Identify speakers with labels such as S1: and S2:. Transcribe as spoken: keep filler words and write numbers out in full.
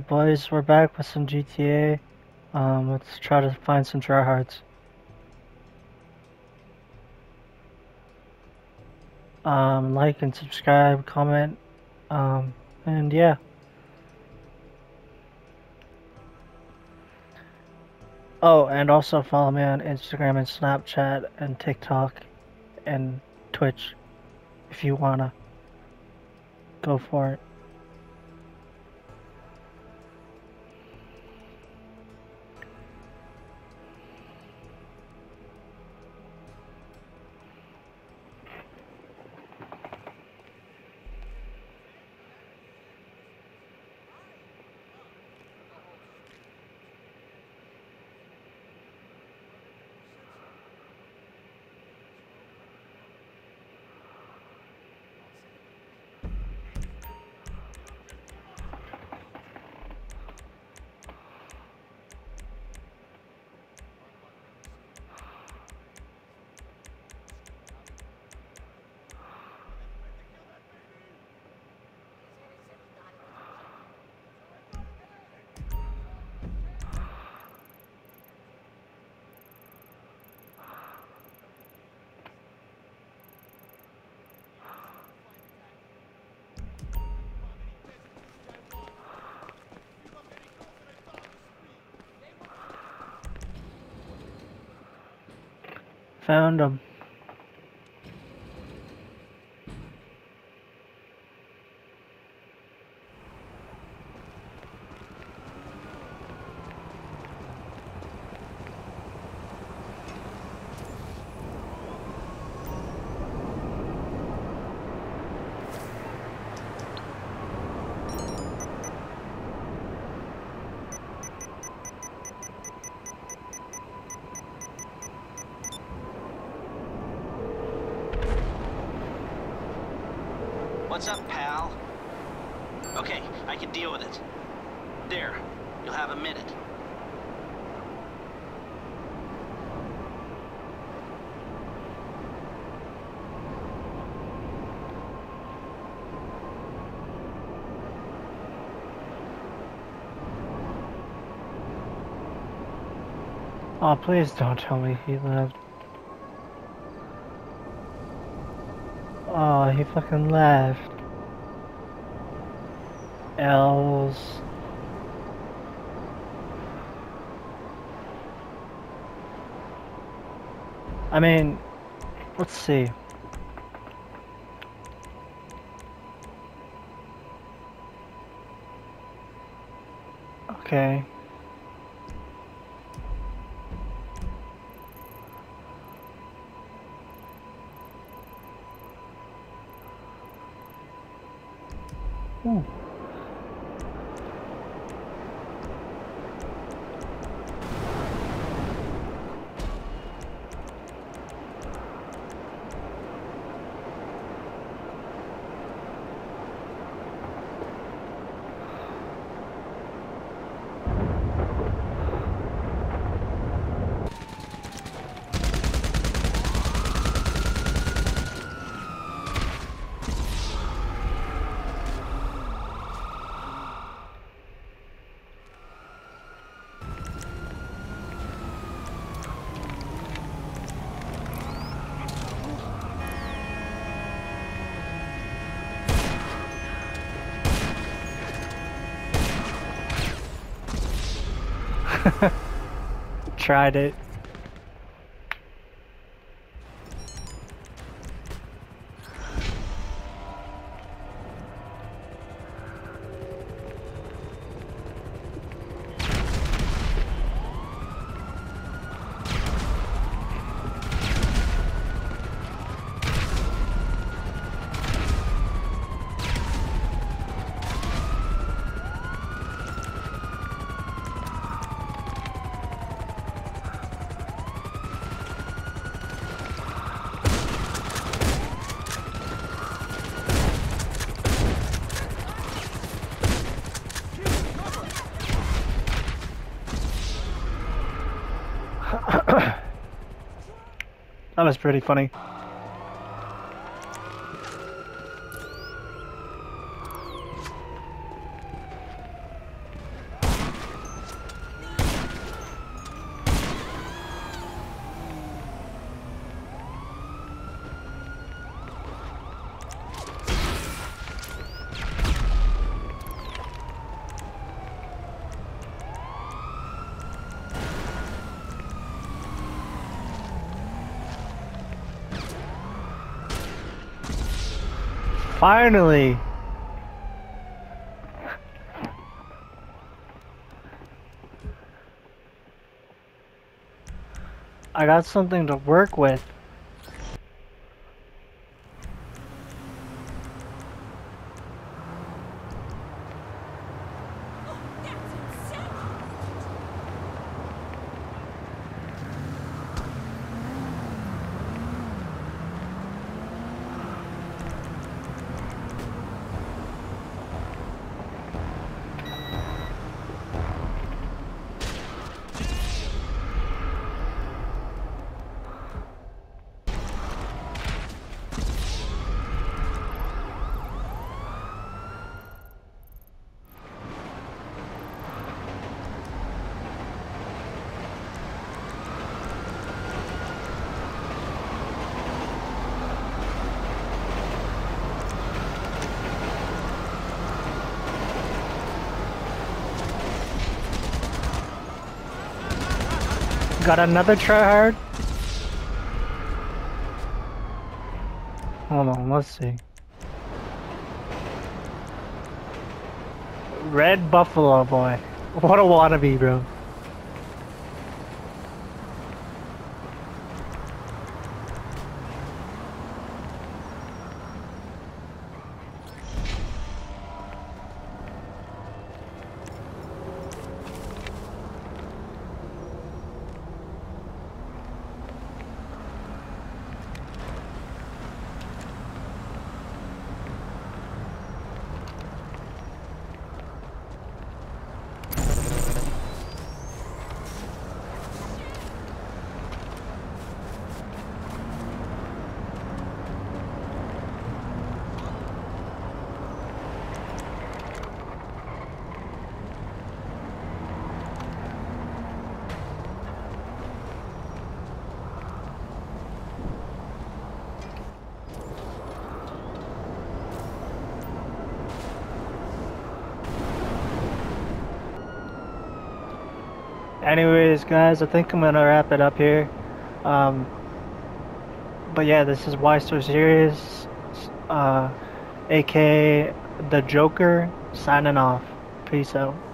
S1: boys? We're back with some G T A. Um, let's try to find some tryhards. Um, like and subscribe, comment, um, and yeah. Oh, and also follow me on Instagram and Snapchat and TikTok and Twitch if you wanna. Go for it. Found them.
S2: What's up, pal? Okay, I can deal with it. There, you'll have a minute.
S1: Oh, please don't tell me he left. Oh, he fucking left. L's. I mean, let's see. Okay. Ooh. Tried it. That was pretty funny. Finally! I got something to work with. Got another tryhard? Hold on, let's see. Red Buffalo boy. What a wannabe, bro. Anyways, guys, I think I'm gonna wrap it up here. Um, but yeah, this is Why So Serious, uh, aka the Joker, signing off. Peace out.